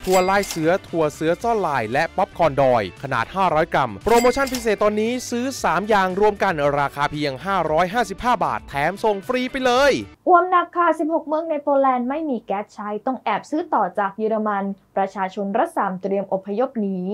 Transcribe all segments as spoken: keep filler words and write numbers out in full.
ถั่วลายเสือถั่วเสือจ้อลายและป๊อปคอร์นดอยขนาดห้าร้อยกรัมโปรโมชั่นพิเศษตอนนี้ซื้อสามอย่างรวมกันราคาเพียงห้าร้อยห้าสิบห้าบาทแถมส่งฟรีไปเลยอ่วมหนักค่ะสิบหกเมืองในโปแลนด์ไม่มีแก๊สใช้ต้องแอบซื้อต่อจากเยอรมันประชาชนรัสสามเตรียมอพยพหนี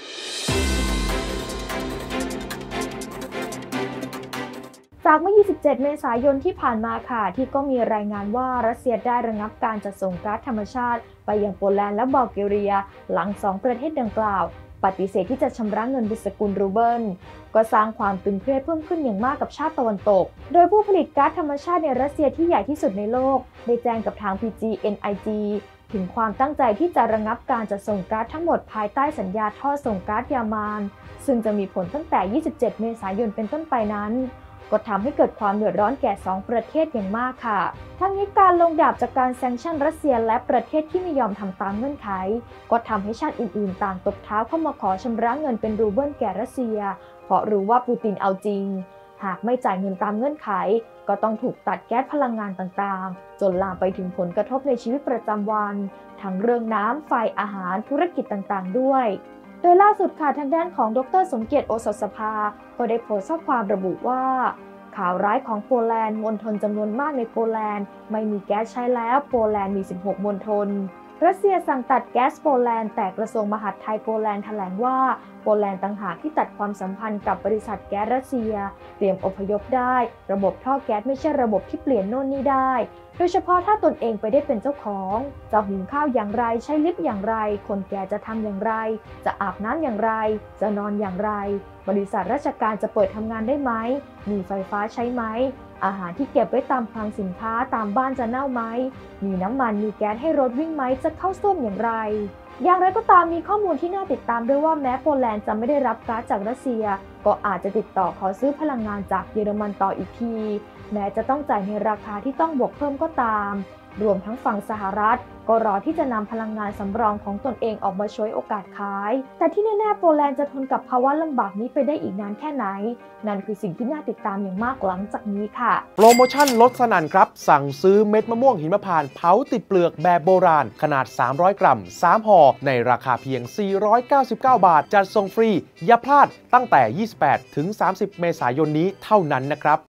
จากเมื่อ ยี่สิบเจ็ด เมษายนที่ผ่านมาค่ะที่ก็มีรายงานว่ารัสเซียได้ระงับการจัดส่งก๊าซธรรมชาติไปยังโปแลนด์และบัลแกเรียหลังสองประเทศดังกล่าวปฏิเสธที่จะชำระเงินเป็นสกุลรูเบิลก็สร้างความตึงเครียดเพิ่มขึ้นอย่างมากกับชาติตะวันตกโดยผู้ผลิตก๊าซธรรมชาติในรัสเซียที่ใหญ่ที่สุดในโลกได้แจ้งกับทาง พี จี เอ็น ไอ จี ถึงความตั้งใจที่จะระงับการจัดส่งก๊าซทั้งหมดภายใต้สัญญาท่อส่งก๊าซยามานซึ่งจะมีผลตั้งแต่ ยี่สิบเจ็ด เมษายนเป็นต้นไปนั้นก็ทำให้เกิดความเดือดร้อนแก่สองประเทศอย่างมากค่ะทั้งนี้การลงดาบจากการแซงชั่นรัสเซียและประเทศที่ไม่ยอมทำตามเงื่อนไขก็ทำให้ชาติอื่นๆต่างตบเท้าเข้ามาขอชำระเงินเป็นรูเบิลแก่รัสเซียเพราะรู้ว่าปูตินเอาจริงหากไม่จ่ายเงินตามเงื่อนไขก็ต้องถูกตัดแก๊สพลังงานต่างๆจนลามไปถึงผลกระทบในชีวิตประจำวันทั้งเรื่องน้ำไฟอาหารธุรกิจต่างๆด้วยโดยล่าสุดค่ะทางด้านของดร.สมเกียรติโอสถสภาก็ได้โพสต์ข้อความระบุว่าข่าวร้ายของโปแลนด์มณฑลจำนวนมากในโปแลนด์ไม่มีแก๊สใช้แล้วโปแลนด์มีสิบหกมณฑลรัสเซียสั่งตัดแก๊สโปแลนด์แต่กระทรวงมหาดไทยโปแลนด์แถลงว่าโปแลนด์ต่างหากที่ตัดความสัมพันธ์กับบริษัทแก๊สรัสเซียเตรียมอพยพได้ระบบท่อแก๊สไม่ใช่ระบบที่เปลี่ยนโน่นนี่ได้โดยเฉพาะถ้าตนเองไปได้เป็นเจ้าของจะหุงข้าวอย่างไรใช้ลิฟต์อย่างไรคนแก่จะทำอย่างไรจะอาบน้ำอย่างไรจะนอนอย่างไรบริษัทราชการจะเปิดทำงานได้ไหมมีไฟฟ้าใช้ไหมอาหารที่เก็บไว้ตามคลังสินค้าตามบ้านจะเน่าไหมมีน้ำมันมีแก๊สให้รถวิ่งไหมจะเข้าส้วมอย่างไรอย่างไรก็ตามมีข้อมูลที่น่าติดตามด้วยว่าแม้โปแลนด์จะไม่ได้รับก๊าซจากรัสเซียก็อาจจะติดต่อขอซื้อพลังงานจากเยอรมันต่ออีกทีแม้จะต้องจ่ายในราคาที่ต้องบวกเพิ่มก็ตามรวมทั้งฝั่งสหรัฐก็รอที่จะนำพลังงานสำรองของตนเองออกมาช่วยโอกาสขายแต่ที่แน่ๆโปแลนด์จะทนกับภาวะลำบากนี้ไปได้อีกนานแค่ไหนนั่นคือสิ่งที่น่าติดตามอย่างมากหลังจากนี้ค่ะโปรโมชั่นลดสนั่นครับสั่งซื้อเม็ดมะม่วงหิมพานต์เผาติดเปลือกแบบโบราณขนาดสามร้อยกรัมสามห่อในราคาเพียงสี่ร้อยเก้าสิบเก้าบาทจัดส่งฟรีอย่าพลาดตั้งแต่ยี่สิบแปดถึงสามสิบเมษายนนี้เท่านั้นนะครับ